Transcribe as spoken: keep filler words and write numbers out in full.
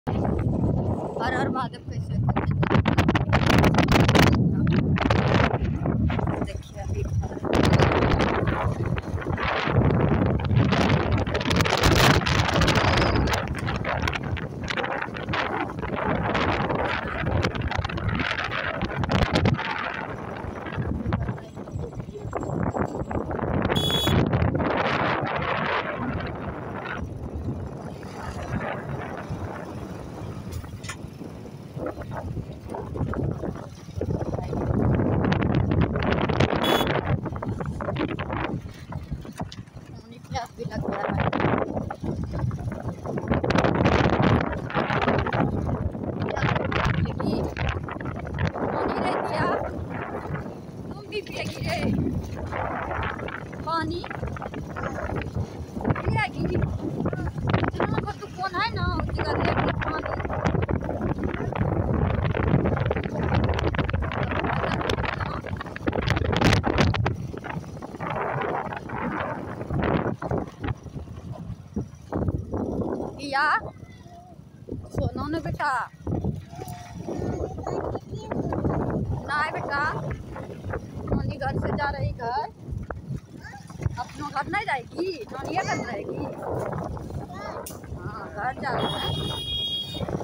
हर हर महादेव कैसे देखिए अभी प्यास भी लग गया है। तुम भी पिएगी रे पानी पिएगी जहाँ पर तू कौन है ना उस जगह लेके पानी पिया सोना ना बेटा ना बेटा नानी घर से जा रही घर अपना घर नहीं जाएगी नानी घर रहेगी हाँ घर जा रही है।